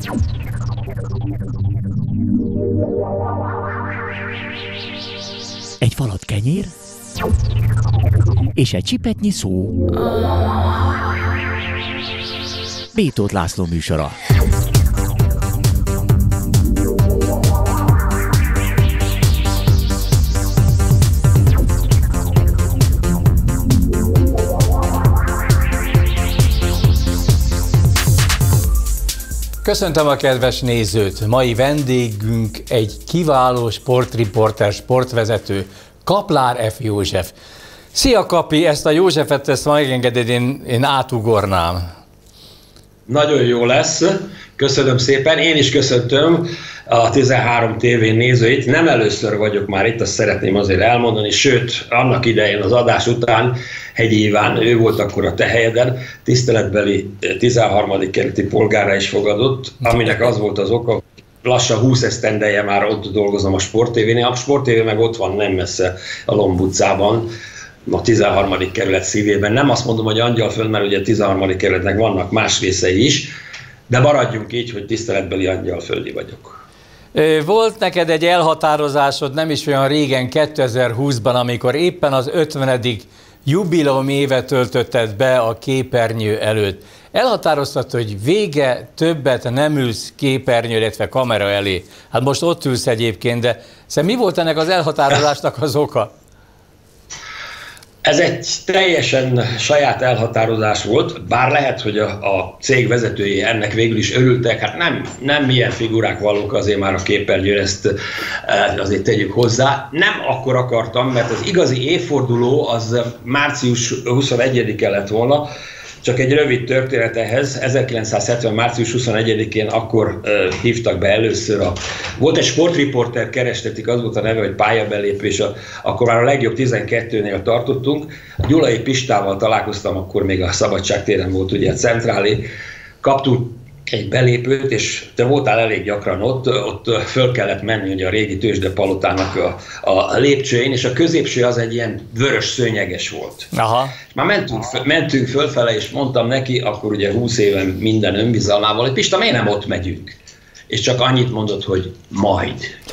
Egy falat kenyér, és egy csipetnyi szó. B. Tóth László műsora. Köszöntöm a kedves nézőt! Mai vendégünk egy kiváló sportriporter, sportvezető, Kaplár F. József. Szia Kapi, ezt a Józsefet, ezt megengeded, én átugornám. Nagyon jó lesz, köszönöm szépen, én is köszöntöm a 13 TV nézőit. Nem először vagyok már itt, azt szeretném azért elmondani, sőt, annak idején az adás után Hegyi Iván, ő volt akkor a te helyeden, tiszteletbeli 13. kerületi polgárra is fogadott, aminek az volt az oka, lassan 20 esztendeje már ott dolgozom a Sport TV-nél. A Sport TV meg ott van nem messze a Lomb utcában, a 13. kerület szívében. Nem azt mondom, hogy Angyalföld, mert ugye a 13. kerületnek vannak más részei is, de maradjunk így, hogy tiszteletbeli angyalföldi vagyok. Volt neked egy elhatározásod nem is olyan régen, 2020-ban, amikor éppen az 50. jubileum évet töltötted be a képernyő előtt. Elhatároztad, hogy vége, többet nem ülsz képernyő, illetve kamera elé. Hát most ott ülsz egyébként, de mi volt ennek az elhatározásnak az oka? Ez egy teljesen saját elhatározás volt, bár lehet, hogy a cég vezetői ennek végül is örültek, hát nem milyen figurák valók azért már a képernyőre, ezt azért tegyük hozzá. Nem akkor akartam, mert az igazi évforduló az március 21-e lett volna, csak egy rövid történet ehhez. 1970. március 21-én akkor hívtak be először. Volt egy sportriporter, kerestetik, az volt a neve, hogy pályabelépés, akkor már a legjobb 12-nél tartottunk. A Gyulai Pistával találkoztam, akkor még a Szabadságtéren volt ugye a centrálé. Kaptunk egy belépőt, és te voltál elég gyakran ott föl kellett menni ugye a régi tőzsdepalotának a lépcsőjén, és a középső az egy ilyen vörös szőnyeges volt. Aha. És már mentünk fölfele, és mondtam neki, akkor ugye 20 éven minden önbizalmával, hogy Pista, miért nem ott megyünk? És csak annyit mondott, hogy majd.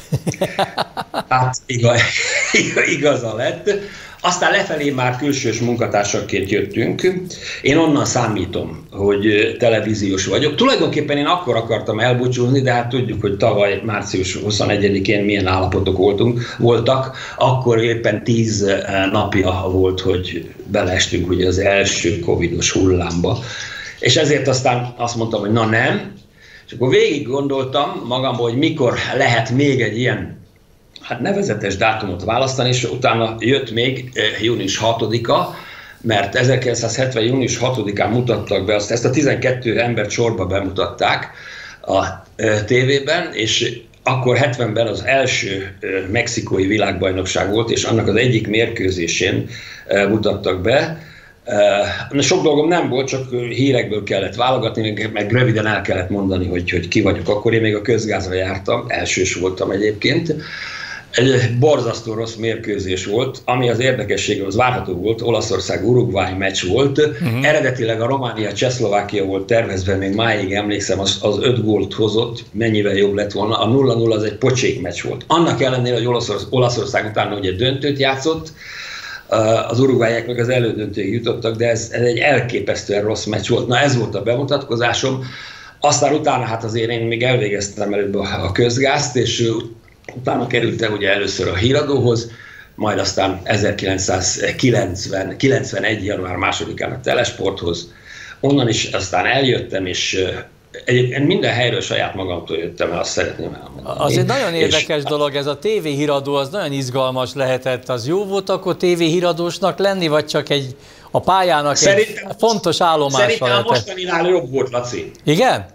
Hát igaza lett. Aztán lefelé már külsős munkatársakként jöttünk. Én onnan számítom, hogy televíziós vagyok. Tulajdonképpen én akkor akartam elbúcsúzni, de hát tudjuk, hogy tavaly március 21-én milyen állapotok voltak. Akkor éppen 10 napja volt, hogy beleestünk ugye az első covidos hullámba. És ezért aztán azt mondtam, hogy na nem. És akkor végig gondoltam magamból, hogy mikor lehet még egy ilyen nevezetes dátumot választani, és utána jött még június 6-a, mert 1970. június 6-án mutattak be, ezt a 12 embert sorba bemutatták a tévében, és akkor 70-ben az első mexikói világbajnokság volt, és annak az egyik mérkőzésén mutattak be. Sok dolgom nem volt, csak hírekből kellett válogatni, meg röviden el kellett mondani, hogy ki vagyok. Akkor én még a Közgázra jártam, elsős voltam egyébként. Egy borzasztó rossz mérkőzés volt, ami az érdekessége, az várható volt, Olaszország-Uruguay meccs volt. Eredetileg a Románia-Csehszlovákia volt tervezve, még máig emlékszem, az 5 gólt hozott, mennyivel jobb lett volna. A 0-0 az egy pocsék meccs volt. Annak ellenére, hogy Olaszország utána ugye döntőt játszott, az uruguayiak meg az elődöntőig jutottak, de ez egy elképesztően rossz meccs volt. Na, ez volt a bemutatkozásom. Aztán utána hát azért én még elvégeztem előbb a Közgázt, és utána kerültem ugye először a híradóhoz, majd aztán 1991. január 2-án a Telesporthoz. Onnan is aztán eljöttem, és egyébként minden helyről saját magamtól jöttem el, azt szeretném elmondani. Az egy nagyon érdekes dolog, ez a tévéhíradó, az nagyon izgalmas lehetett. Az jó volt akkor tévéhíradósnak lenni, vagy csak a pályának egy fontos állomásra lehetett? Szerintem a mostaninál jobb volt, Laci. Igen?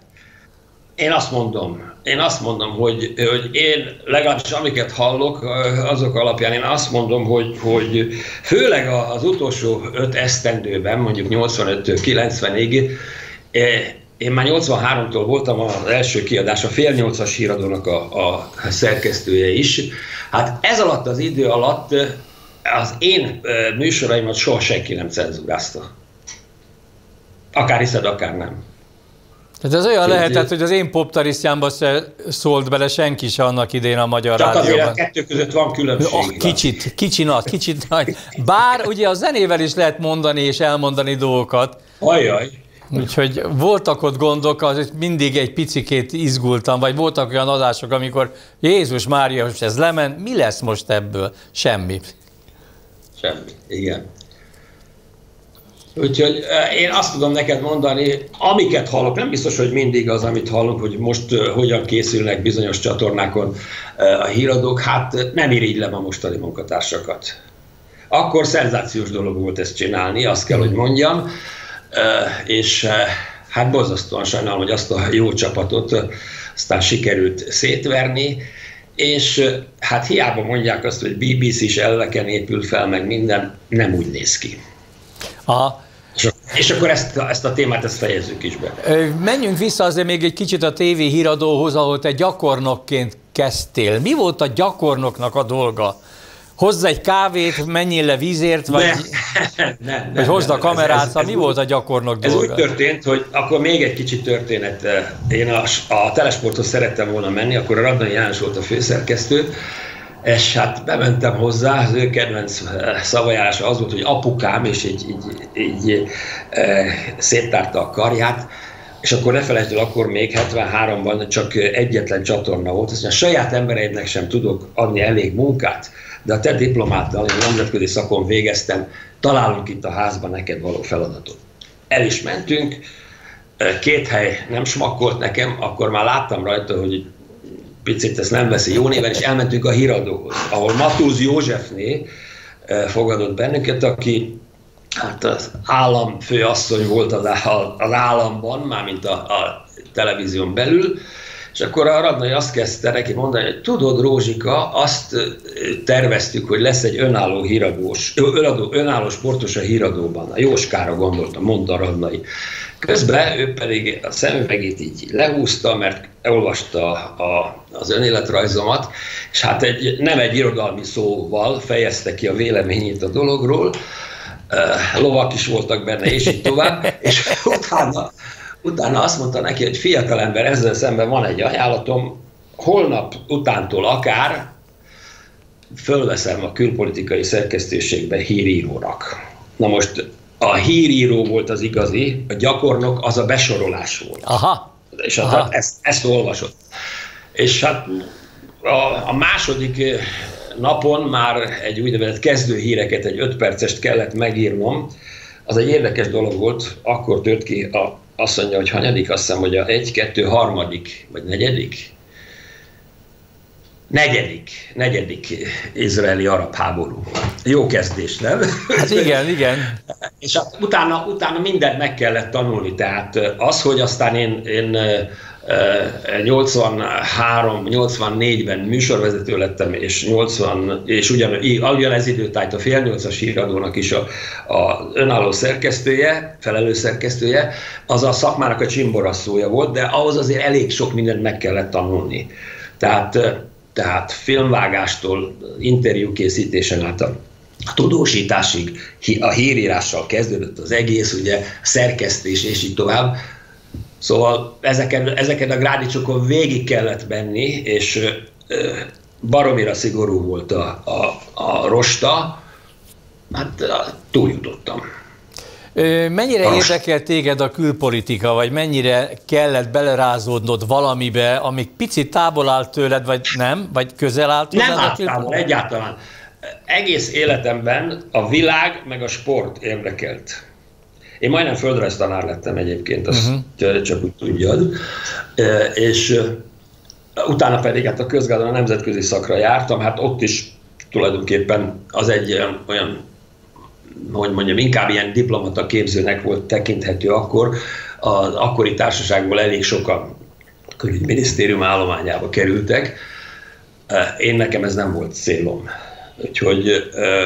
Én azt mondom, hogy én legalábbis amiket hallok, azok alapján én azt mondom, hogy főleg az utolsó 5 esztendőben, mondjuk 85-től 90-ig, én már 83-tól voltam az első kiadás, a fél 8-as híradónak a szerkesztője is. Hát ez alatt az idő alatt az én műsoraimat soha senki nem cenzúrázta. Akár hiszed, akár nem. Tehát ez olyan lehetett, hogy az én poptarisztjámba se szólt bele senki se annak idén a Magyar Csak Rádióban. azért a kettő között van különbség. Kicsit nagy. Bár ugye a zenével is lehet mondani és elmondani dolgokat. Ajaj. Úgyhogy voltak ott gondok, az mindig egy picikét izgultam, vagy voltak olyan adások, amikor Jézus Mária, most ez lement, mi lesz most ebből? Semmi. Semmi, igen. Úgyhogy én azt tudom neked mondani, amiket hallok, nem biztos, hogy mindig az, amit hallunk, hogy most hogyan készülnek bizonyos csatornákon a híradók, hát nem irigylem a mostani munkatársakat. Akkor szenzációs dolog volt ezt csinálni, azt kell, hogy mondjam, és hát borzasztóan sajnálom, hogy azt a jó csapatot aztán sikerült szétverni, és hát hiába mondják azt, hogy BBC-s elveken épül fel, meg minden, nem úgy néz ki. Aha. És akkor ezt a témát fejezzük is be. Menjünk vissza azért még egy kicsit a TV híradóhoz, ahol te gyakornokként kezdtél. Mi volt a gyakornoknak a dolga? Hozz egy kávét, menjél le vízért, vagy vagy hozd a kamerát, mi volt a gyakornok dolga? Ez úgy történt, hogy akkor még egy kicsit történet. Én a Telesporthoz szerettem volna menni, akkor a Radnai János volt a főszerkesztő, és hát bementem hozzá, az ő kedvenc szavajárása az volt, hogy apukám, és így széttárta a karját, és akkor ne felejtsd el, akkor még 73-ban csak egyetlen csatorna volt, azt mondja, a saját embereidnek sem tudok adni elég munkát, de a te diplomáddal, én nemzetközi szakon végeztem, találunk itt a házban neked való feladatot. El is mentünk, 2 hely nem smakkolt nekem, akkor már láttam rajta, hogy picit ezt nem veszi jó néven, és elmentünk a híradóhoz, ahol Matúz Józsefné fogadott bennünket, aki hát az államfőasszony volt az államban, mármint a televízión belül, és akkor a Radnai azt kezdte neki mondani, hogy tudod, Rózsika, azt terveztük, hogy lesz egy önálló sportos a híradóban. A Jóskára gondoltam, mondta a Radnai. Közben ő pedig a szemüvegét így lehúzta, mert elolvasta az önéletrajzomat, és hát nem egy irodalmi szóval fejezte ki a véleményét a dologról, lovak is voltak benne, és így tovább, és utána azt mondta neki, hogy fiatalember, ezzel szemben van egy ajánlatom, holnap utántól akár fölveszem a külpolitikai szerkesztőségbe hírírónak. Na most a híríró volt az igazi, a gyakornok az a besorolás volt. Aha. És hát ezt olvasott. És hát a második napon már egy úgynevezett kezdőhíreket, egy 5 percest kellett megírnom. Az egy érdekes dolog volt, akkor tört ki azt mondja, hogy hanyadik, azt hiszem, hogy a 1, 2, 3. vagy 4. izraeli-arab háború. Jó kezdés, nem? Hát igen. És utána mindent meg kellett tanulni, tehát az, hogy aztán én 84-ben műsorvezető lettem, és ugyanez időtájt a fél 8-as híradónak is az önálló szerkesztője, felelős szerkesztője, az a szakmának a csimboraszója volt, de ahhoz azért elég sok mindent meg kellett tanulni. Tehát filmvágástól, interjúkészítésen át a tudósításig, a hírírással kezdődött az egész, ugye szerkesztés és így tovább. Szóval ezeken a grádicsokon végig kellett menni, és baromira szigorú volt a rosta, hát túljutottam. Mennyire érdekel téged a külpolitika, vagy mennyire kellett belerázódnod valamibe, ami picit távol áll tőled, vagy nem? Vagy közel áll tőled? Nem állt távol, egyáltalán. Egész életemben a világ meg a sport érdekelt. Én majdnem földrajztanár lettem egyébként, azt csak úgy tudjad. És utána pedig hát a közgázon a nemzetközi szakra jártam, hát ott is tulajdonképpen az egy olyan, hogy mondjam, inkább ilyen diplomata képzőnek volt tekinthető akkor. Az akkori társaságból elég sokan a külügyminisztérium állományába kerültek. Nekem ez nem volt célom. Úgyhogy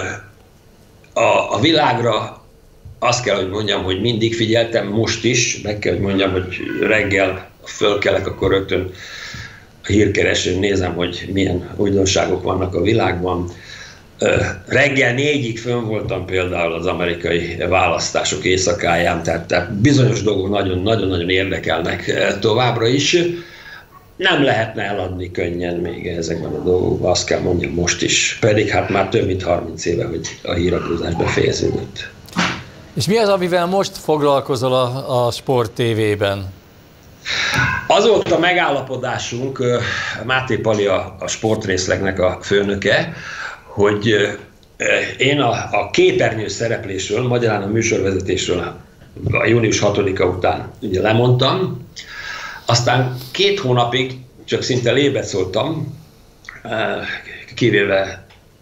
a világra azt kell, hogy mondjam, hogy mindig figyeltem, most is, meg kell, hogy mondjam, hogy reggel fölkelek, akkor rögtön a hírkeresőn nézem, hogy milyen újdonságok vannak a világban. reggel 4-ig fönn voltam például az amerikai választások éjszakáján, tehát bizonyos dolgok nagyon-nagyon érdekelnek továbbra is. Nem lehetne eladni könnyen még ezekben a dolgokban, azt kell mondjam most is, pedig hát már több mint 30 éve, hogy a híradózás befejeződött. És mi az, amivel most foglalkozol a Sport TV-ben? Az volt a megállapodásunk, Máté Pali a sportrészlegnek a főnöke, hogy én a képernyő szereplésről, magyarán a műsorvezetésről a június 6-a után ugye lemondtam, aztán 2 hónapig csak szinte lébecoltam, kivéve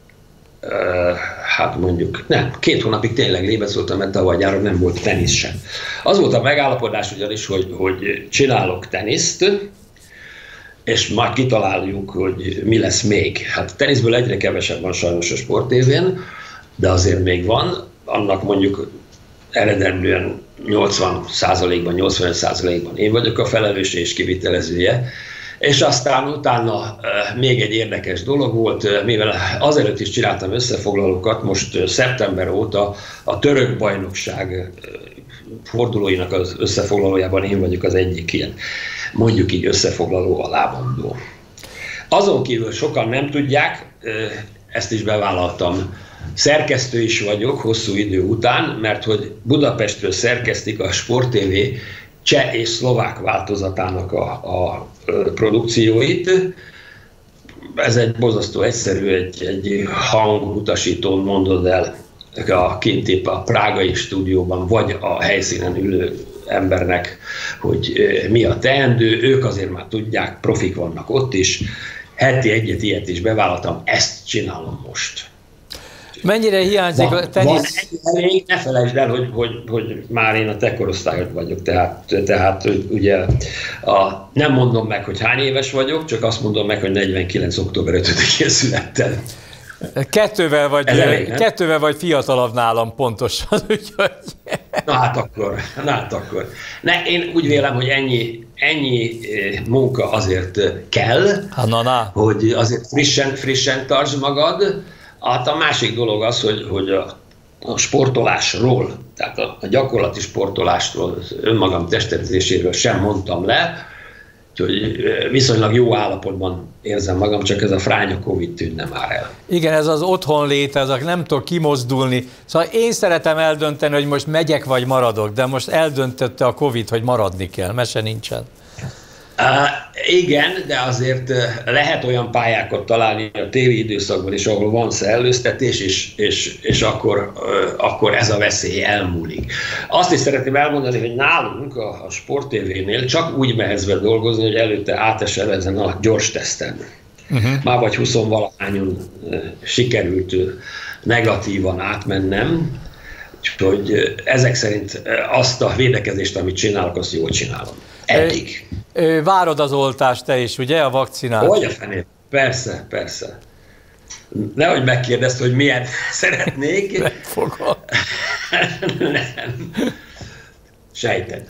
hát mondjuk, nem, 2 hónapig tényleg lébecoltam, mert tavaly nyáron nem volt tenisz sem. Az volt a megállapodás ugyanis, hogy csinálok teniszt, és majd kitaláljuk, hogy mi lesz még. Hát teniszből egyre kevesebb van sajnos a Sport TV-n, de azért még van, annak mondjuk eredendően 80%-ban, 85%-ban én vagyok a felelős és kivitelezője. És aztán utána még egy érdekes dolog volt, mivel azelőtt is csináltam összefoglalókat, most szeptember óta a török bajnokság fordulóinak az összefoglalójában én vagyok az egyik ilyen, mondjuk így összefoglaló alámondó. Azon kívül sokan nem tudják, ezt is bevállaltam, szerkesztő is vagyok hosszú idő után, mert hogy Budapestről szerkesztik a Sport TV cseh és szlovák változatának a produkcióit. Ez egy borzasztó egyszerű, egy hangutasítón mondod el kint épp a prágai stúdióban, vagy a helyszínen ülő embernek, hogy mi a teendő. Ők azért már tudják, profik vannak ott is. Heti egyet ilyet is bevállaltam, ezt csinálom most. Mennyire hiányzik a tenisz? Elég, ne felejtsd el, hogy már én a te korosztályod vagyok, tehát ugye nem mondom meg, hogy hány éves vagyok, csak azt mondom meg, hogy 49. október 5-én születtem. Kettővel vagy fiatalabb nálam pontosan, úgyhogy... Na hát akkor. Én úgy vélem, hogy ennyi munka azért kell, hogy azért frissen tartsd magad. Hát a másik dolog az, hogy a sportolásról, tehát a gyakorlati sportolásról, az önmagam testedzéséről sem mondtam le, úgyhogy viszonylag jó állapotban érzem magam, csak ez a fránya Covid tűnne már el. Igen, ez az otthonlét, ez nem tudok kimozdulni. Szóval én szeretem eldönteni, hogy most megyek vagy maradok, de most eldöntötte a Covid, hogy maradni kell, mese nincsen. Igen, de azért lehet olyan pályákat találni a téli időszakban is, ahol van szellőztetés, és akkor ez a veszély elmúlik. Azt is szeretném elmondani, hogy nálunk a Sport TV-nél csak úgy mehetsz be dolgozni, hogy előtte átesel ezen a gyors teszten. Már vagy 20-valahányon sikerült negatívan átmennem, úgyhogy ezek szerint azt a védekezést, amit csinálok, azt jól csinálom. Eddig. Várod az oltást te is, ugye, a vakcinát? Hogy a fenét? Persze. Nehogy megkérdezd, hogy milyen szeretnék. Nem fogom. Nem. Sejted.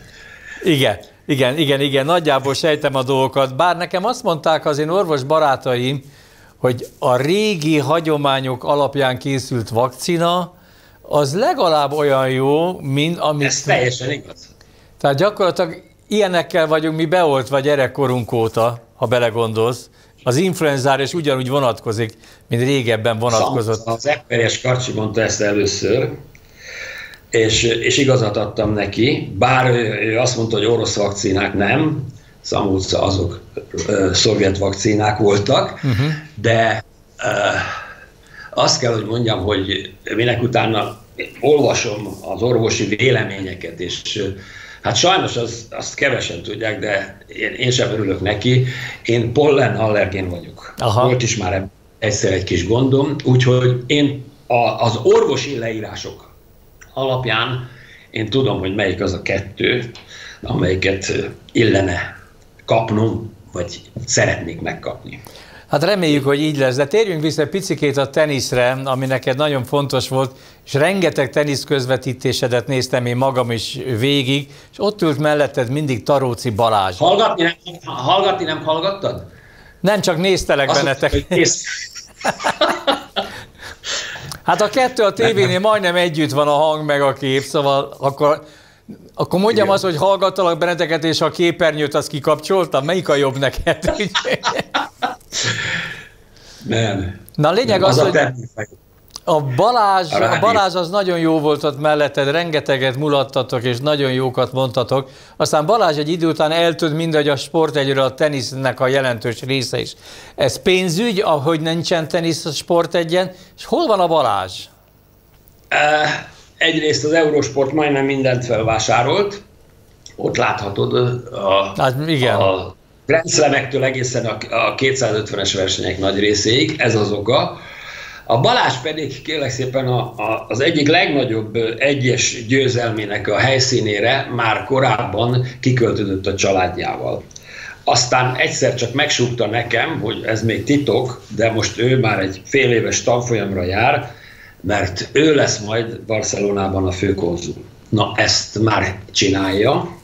Igen, nagyjából sejtem a dolgokat. Bár nekem azt mondták az én orvos barátaim, hogy a régi hagyományok alapján készült vakcina, az legalább olyan jó, mint amit... Ez teljesen igaz. Tehát gyakorlatilag ilyenekkel vagyunk mi beoltva gyerekkorunk óta, ha belegondolsz. Az influenzára is ugyanúgy vonatkozik, mint régebben vonatkozott. Az Ekperjes Karcsi mondta ezt először, és igazat adtam neki, bár ő azt mondta, hogy orosz vakcinák nem, Szamúca azok szovjet vakcinák voltak, de azt kell, hogy mondjam, hogy minek utána olvasom az orvosi véleményeket, és hát sajnos azt kevesen tudják, de én sem örülök neki. Én pollenallergén vagyok. Aha. Volt is már egyszer egy kis gondom, úgyhogy én az orvosi leírások alapján én tudom, hogy melyik az a 2, amelyiket illene kapnom, vagy szeretnék megkapni. Hát reméljük, hogy így lesz, de térjünk vissza egy picikét a teniszre, ami neked nagyon fontos volt, és rengeteg tenisz közvetítésedet néztem én magam is végig, és ott ült melletted mindig Taróci Balázs. Hallgatni nem hallgattad? Nem, csak néztelek bennetek. Hát a kettő a tévénél majdnem együtt van a hang meg a kép, szóval akkor mondjam azt, hogy hallgattalak benneteket, és a képernyőt azt kikapcsoltam. Melyik a jobb neked? Nem. Na a lényeg az, hogy a Balázs az nagyon jó volt ott melletted, rengeteget mulattatok, és nagyon jókat mondtatok. Aztán Balázs egy idő után eltűnt mindegy a sportegyről, a tenisznek a jelentős része is. Ez pénzügy, ahogy nincsen tenisz a sportegyen, és hol van a Balázs? Egyrészt az Eurosport majdnem mindent felvásárolt, ott láthatod a Grand Slamektől egészen a 250-es versenyek nagy részéig, ez az oka. A Balázs pedig kérlek szépen az egyik legnagyobb egyes győzelmének a helyszínére már korábban kiköltözött a családjával. Aztán egyszer csak megsúgta nekem, hogy ez még titok, de most ő már egy fél éves tanfolyamra jár, mert ő lesz majd Barcelonában a főkonzul. Na, ezt már csinálja.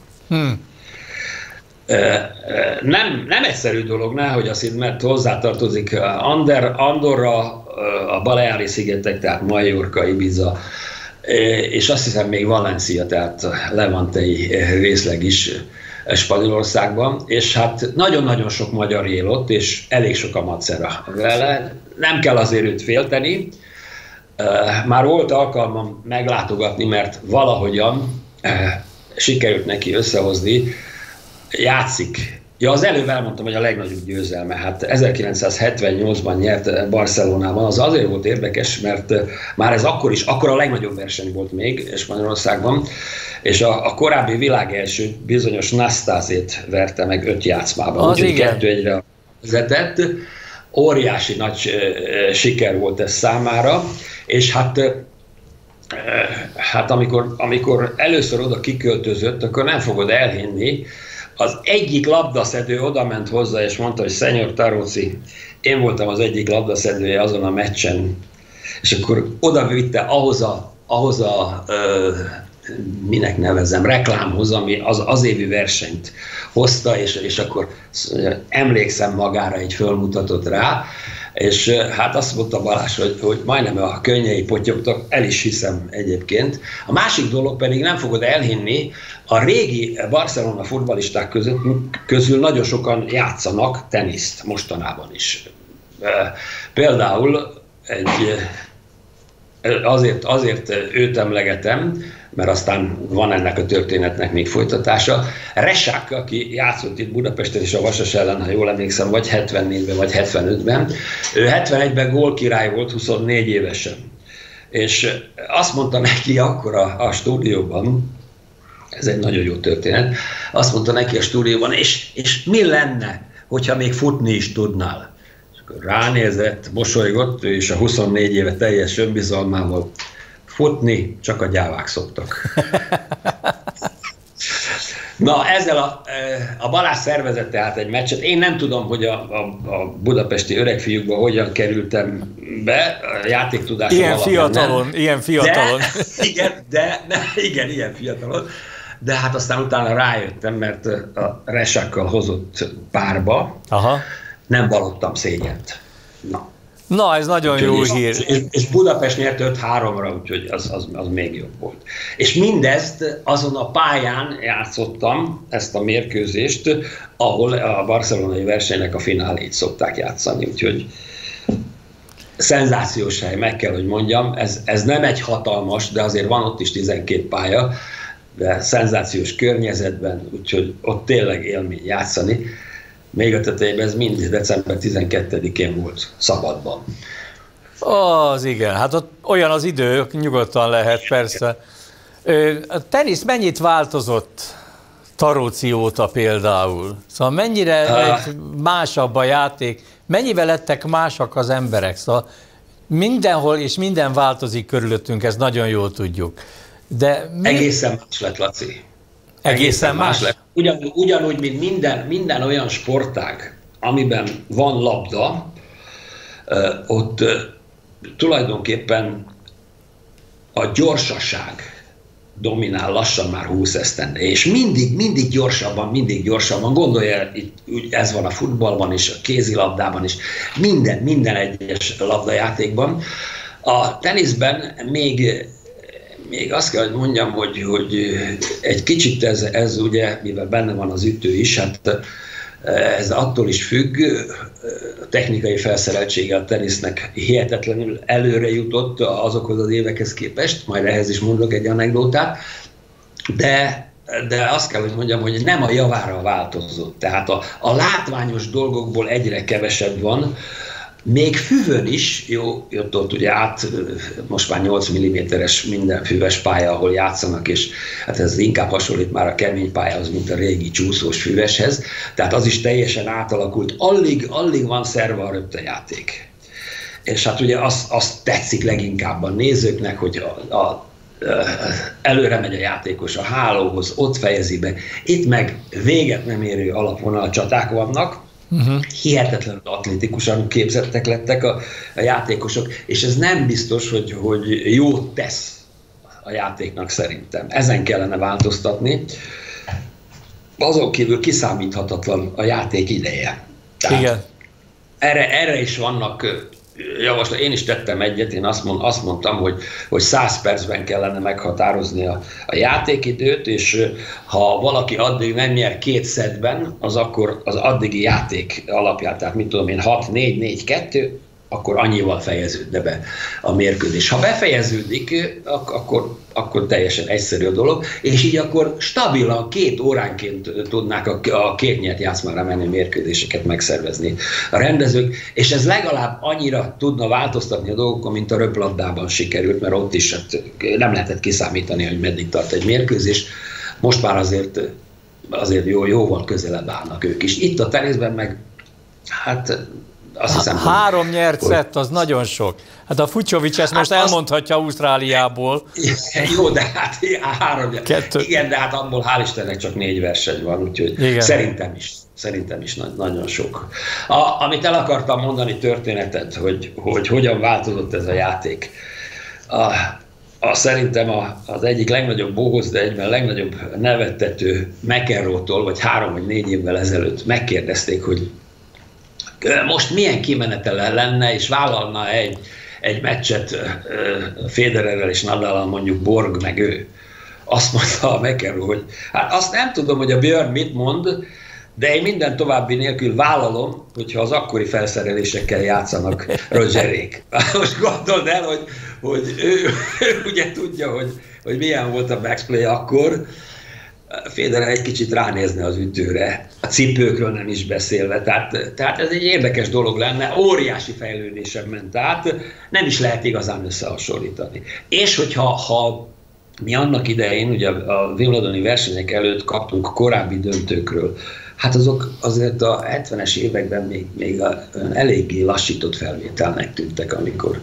Nem egyszerű dolog, nehogy azt hidd, mert hozzátartozik Andorra, a Baleári-szigetek, tehát Majorca, Ibiza, és azt hiszem még Valencia, tehát levantei részleg is Spanyolországban, és hát nagyon-nagyon sok magyar él ott, és elég sok a macera vele. Nem kell azért őt félteni. Már volt alkalmam meglátogatni, mert valahogyan sikerült neki összehozni, játszik. Ja, az előbb elmondtam, hogy a legnagyobb győzelme. Hát 1978-ban nyert Barcelonában. Az azért volt érdekes, mert már ez akkor a legnagyobb verseny volt még Spanyolországban, és a korábbi világ első bizonyos Nastásét verte meg 5 játszmában. Úgyhogy 2-1-re vezetett. Óriási nagy siker volt ez számára, és hát amikor először oda kiköltözött, akkor nem fogod elhinni, az egyik labdaszedő odament hozzá, és mondta, hogy Szenyor Tarocci, én voltam az egyik labdaszedője azon a meccsen, és akkor oda vitte ahhoz a minek nevezem, reklámhoz, ami az évi versenyt hozta, és akkor emlékszem magára, így fölmutatott rá, és hát azt mondta Balázs, hogy majdnem a könnyei potyogtak, el is hiszem egyébként. A másik dolog pedig nem fogod elhinni, a régi Barcelona futballisták közül nagyon sokan játszanak teniszt mostanában is. Például azért őt emlegetem, mert aztán van ennek a történetnek még folytatása. Resák, aki játszott itt Budapesten és a Vasas ellen, ha jól emlékszem, vagy 74-ben, vagy 75-ben, ő 71-ben gólkirály volt 24 évesen. És azt mondta neki akkor a stúdióban, ez egy nagyon jó történet, azt mondta neki a stúdióban, és mi lenne, hogyha még futni is tudnál? És akkor ránézett, mosolygott, és a 24 éve teljes önbizalmával, futni csak a gyávák szoktak. Na, ezzel a Balázs szervezett tehát egy meccset. Én nem tudom, hogy a budapesti öregfiúkba hogyan kerültem be, a játéktudásom ilyen fiatalon. Igen, ilyen fiatalon. De hát aztán utána rájöttem, mert a Resákkal hozott párba. Aha. Nem vallottam szégyent. Na, ez nagyon jó hír. És Budapest nyert 5-3-ra, úgyhogy az még jobb volt. És mindezt azon a pályán játszottam, ezt a mérkőzést, ahol a barcelonai versenynek a finálét szokták játszani, úgyhogy szenzációs hely, meg kell, hogy mondjam. Ez nem egy hatalmas, de azért van ott is 12 pálya, de szenzációs környezetben, úgyhogy ott tényleg élmény játszani. Még a tetejében ez mind december 12-én volt, szabadban. Az igen, hát ott olyan az idő, nyugodtan lehet persze. A tenisz mennyit változott Tarocci óta például? Szóval mennyire másabb a játék, mennyivel lettek másak az emberek? Szóval mindenhol és minden változik körülöttünk, ezt nagyon jól tudjuk. De egészen más lett, Laci. Egészen más lett. Ugyanúgy, mint minden olyan sportág, amiben van labda, ott tulajdonképpen a gyorsaság dominál lassan már 20 esztendő, és mindig gyorsabban, gondolja, itt ez van a futballban is, a kézilabdában is, minden egyes labdajátékban. A teniszben még azt kell, hogy mondjam, hogy egy kicsit ez ugye, mivel benne van az ütő is, hát ez attól is függ, a technikai felszereltsége a tenisznek hihetetlenül előre jutott azokhoz az évekhez képest, majd ehhez is mondok egy anekdótát, de azt kell, hogy mondjam, hogy nem a javára változott. Tehát a látványos dolgokból egyre kevesebb van, még füvön is, ott ugye most már 8 mm-es minden füves pálya, ahol játszanak, és hát ez inkább hasonlít már a kemény pályához, mint a régi csúszós füveshez, tehát az is teljesen átalakult, alig van szerve a röptejáték. És hát ugye azt tetszik leginkább a nézőknek, hogy előre megy a játékos a hálóhoz, ott fejezi be, itt meg véget nem érő alapvonal csaták vannak, hihetetlenül atlétikusan képzettek lettek a játékosok, és ez nem biztos, hogy jót tesz a játéknak szerintem. Ezen kellene változtatni. Azon kívül kiszámíthatatlan a játék ideje. Tehát igen. Erre is vannak javaslat. Én is tettem egyet, én azt mondtam, hogy 100 percben kellene meghatározni a játékidőt, és ha valaki addig nem nyer 2 szettben, az akkor az addigi játék alapján, tehát mit tudom én, 6-4-4-2, akkor annyival fejeződne be a mérkőzés. Ha befejeződik, akkor teljesen egyszerű a dolog, és így akkor stabilan 2 óránként tudnák a 2 nyert játszmára menő mérkőzéseket megszervezni a rendezők, és ez legalább annyira tudna változtatni a dolgokon, mint a röplabdában sikerült, mert ott is nem lehetett kiszámítani, hogy meddig tart egy mérkőzés. Most már azért jóval közelebb állnak ők is. Itt a teniszben meg, hát azt hiszem, 3 nyert szett, az nagyon sok. Hát a Fucsovics ezt most elmondhatja Ausztráliából. Jó, de hát 3 nyert. 2. Igen, de hát abból hál' Istennek csak 4 verseny van, úgyhogy szerintem is nagyon sok. Amit el akartam mondani történetet, hogy hogyan változott ez a játék. Szerintem az egyik legnagyobb bohóc, de egyben legnagyobb nevettető McEnroe-tól, vagy 3 vagy 4 évvel ezelőtt megkérdezték, hogy most milyen kimenetele lenne, és vállalna egy meccset Federerrel és Nadallal, mondjuk Borg meg ő. Azt mondta a McEnroe, hogy hát azt nem tudom, hogy a Björn mit mond, de én minden további nélkül vállalom, hogyha az akkori felszerelésekkel játszanak Rogerék. Most gondold el, hogy ő ugye tudja, hogy milyen volt a matchplay akkor, Federer egy kicsit ránézne az ütőre, a cipőkről nem is beszélve, tehát ez egy érdekes dolog lenne, óriási fejlődésen ment át, nem is lehet igazán összehasonlítani. És hogyha mi annak idején, ugye a Wimbledoni versenyek előtt kaptunk korábbi döntőkről, hát azok azért a 70-es években még eléggé lassított felvételnek tűntek, amikor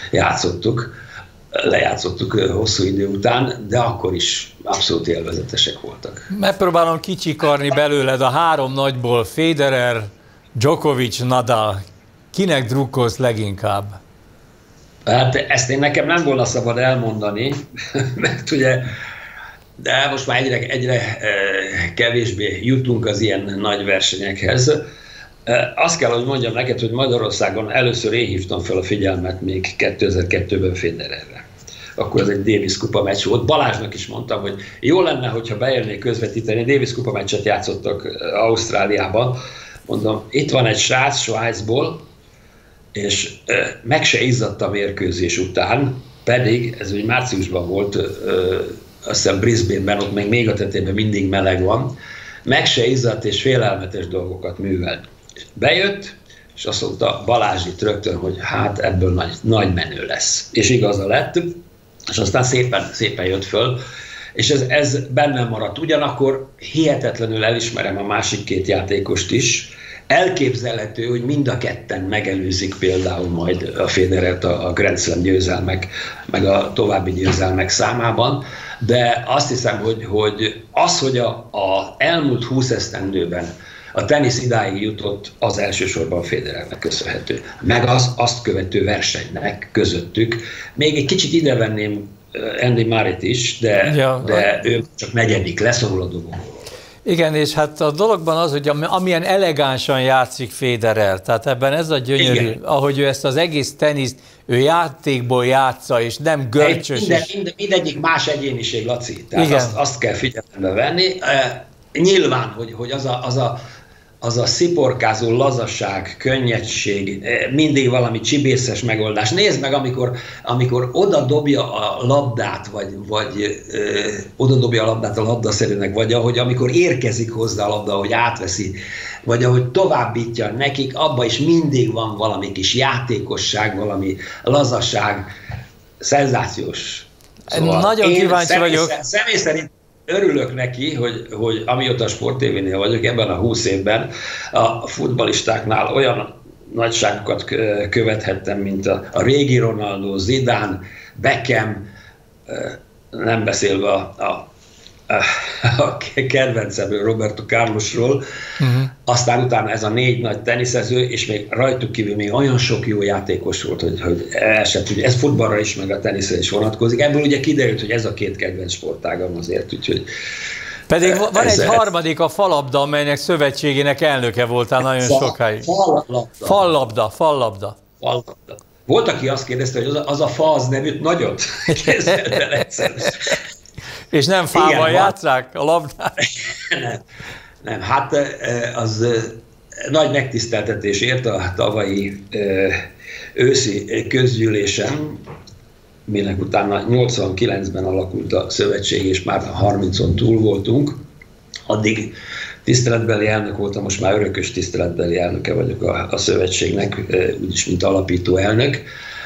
lejátszottuk hosszú idő után, de akkor is abszolút élvezetesek voltak. Megpróbálom kicsikarni belőled a 3 nagyból, Federer, Djokovic, Nadal. Kinek drukkolsz leginkább? Hát ezt nekem nem volna szabad elmondani, mert ugye, de most már egyre kevésbé jutunk az ilyen nagy versenyekhez. Azt kell, hogy mondjam neked, hogy Magyarországon először én hívtam fel a figyelmet még 2002-ben Federerre. Akkor ez egy Davis kupa meccs volt. Balázsnak is mondtam, hogy jó lenne, hogyha beérnék közvetíteni. Davis kupa meccset játszottak Ausztráliában. Mondom, itt van egy srác Svájcból, és meg se izzadt a mérkőzés után, pedig ez úgy márciusban volt, azt hiszem Brisbane-ben, ott még a tetejében mindig meleg van, meg se izzadt és félelmetes dolgokat művelt. Bejött, és azt mondta Balázs itt rögtön, hogy hát ebből nagy menő lesz. És igaza lett, és aztán szépen jött föl, és ez bennem maradt. Ugyanakkor hihetetlenül elismerem a másik 2 játékost is. Elképzelhető, hogy mind a ketten megelőzik például majd a Federert a Grand Slam győzelmek, meg a további győzelmek számában, de azt hiszem, hogy a elmúlt 20 esztendőben a tenisz idáig jutott, az elsősorban Federernek köszönhető. Meg azt követő versenynek közöttük. Még egy kicsit ide venném Andy Murrayt is, de ő csak 4., leszorul a dobogóról. Igen, és hát a dologban az, hogy amilyen elegánsan játszik Federer, tehát ebben ez a gyönyörű, igen, ahogy ő ezt az egész teniszt, ő játékból játsza, és nem görcsös. Mindegyik más egyéniség, Laci. Tehát azt kell figyelembe venni. Nyilván, hogy az a sziporkázó lazaság, könnyedség, mindig valami csibészes megoldás. Nézd meg, amikor oda dobja a labdát, vagy oda dobja a labdát a labdaszerűnek, vagy ahogy amikor érkezik hozzá a labda, ahogy átveszi, vagy ahogy továbbítja nekik, abban is mindig van valami kis játékosság, valami lazaság, szenzációs. Szóval nagyon kíváncsi vagyok. Személy szerint örülök neki, hogy amióta a Sport TV-nél vagyok, ebben a 20 évben a futballistáknál olyan nagyságokat követhettem, mint a régi Ronaldo, Zidane, Beckham, nem beszélve a kedvencemről, Roberto Carlosról, aztán utána ez a 4 nagy teniszező, és még rajtuk kívül még olyan sok jó játékos volt, hogy el sem tudja. Ez futballra is, meg a teniszre is vonatkozik. Ebből ugye kiderült, hogy ez a 2 kedvenc sportágam azért, úgyhogy... Pedig van egy harmadik, a fallabda, amelynek szövetségének elnöke voltál nagyon sokáig. Fallabda. Volt, aki azt kérdezte, hogy az a fa az nem üt nagyot? És nem fával játsszák a labdát? Nem, hát az nagy megtiszteltetés ért a tavalyi őszi közgyűlésen, minek utána 89-ben alakult a szövetség, és már 30-on túl voltunk. Addig tiszteletbeli elnök voltam, most már örökös tiszteletbeli elnöke vagyok a szövetségnek, úgyis mint alapító elnök.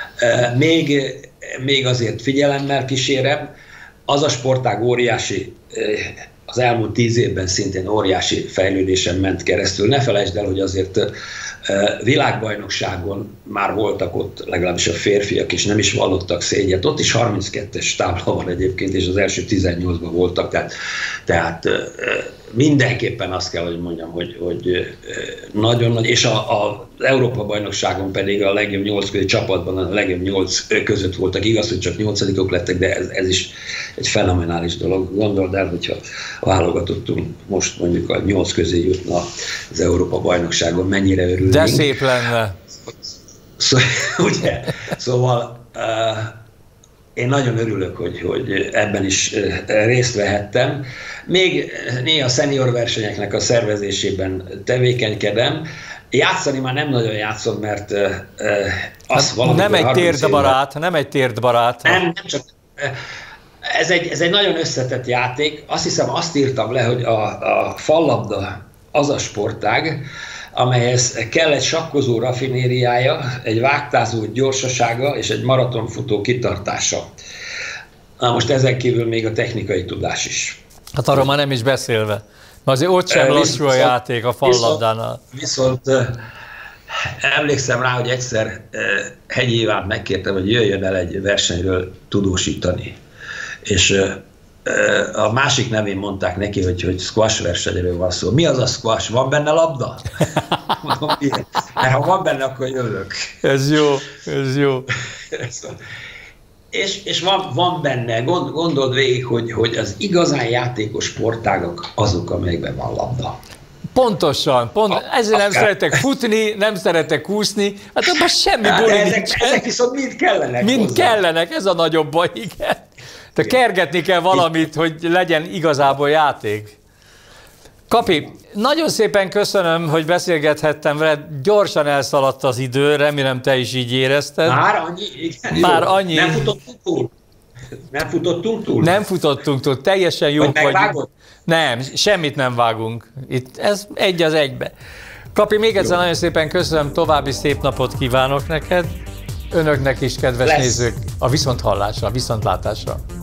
Még azért figyelemmel kísérem, az a sportág óriási, az elmúlt 10 évben szintén óriási fejlődésen ment keresztül. Ne felejtsd el, hogy azért világbajnokságon már voltak ott, legalábbis a férfiak, és nem is vallottak szégyet. Ott is 32-es tábla van egyébként, és az első 18-ban voltak. Tehát mindenképpen azt kell, hogy mondjam, hogy nagyon nagy, és az Európa-bajnokságon pedig a legjobb 8 közé csapatban a legjobb 8 között voltak. Igaz, hogy csak 8-ok lettek, de ez is egy fenomenális dolog. Gondold el, hogyha válogatottunk most mondjuk a 8 közé jutna az Európa-bajnokságon, mennyire örülnénk. De szép lenne. Ugye? Szóval én nagyon örülök, hogy ebben is részt vehettem. Még néha szenior versenyeknek a szervezésében tevékenykedem. Játszani már nem nagyon játszom, mert nem egy térdbarát. Nem csak... Ez egy nagyon összetett játék. Azt hiszem, azt írtam le, hogy a fallabda az a sportág, amelyhez kell egy sakkozó raffinériája, egy vágtázó gyorsasága és egy maratonfutó kitartása. Na most ezen kívül még a technikai tudás is. Hát arról már nem is beszélve. Mert azért ott sem lassú a játék a fallabdánál. Viszont emlékszem rá, hogy egyszer Hegyi Ivánt megkértem, hogy jöjjön el egy versenyről tudósítani. És a másik nevén mondták neki, hogy squash versenyről van szó. Mi az a squash? Van benne labda? Mondom, igen. Mert ha van benne, akkor jövök. Ez jó. És van benne, gondold végig, hogy az igazán játékos sportágak azok, amelyekben van labda. Pontosan. Ezért nem szeretek futni, nem szeretek úszni, hát abban semmi buli nincsen. Ezek viszont mind kellenek. Mind kellenek, ez a nagyobb baj, igen. De kergetni kell valamit, hogy legyen igazából játék. Kapi, nagyon szépen köszönöm, hogy beszélgethettem veled. Gyorsan elszaladt az idő, remélem te is így érezted. Már annyi? Igen, már annyi. Nem futottunk túl? Nem futottunk túl, teljesen jók vagyunk. Nem, semmit nem vágunk. Itt ez egy az egybe. Kapi, még egyszer nagyon szépen köszönöm, további szép napot kívánok neked. Önöknek is, kedves nézők, a viszonthallásra, viszontlátásra.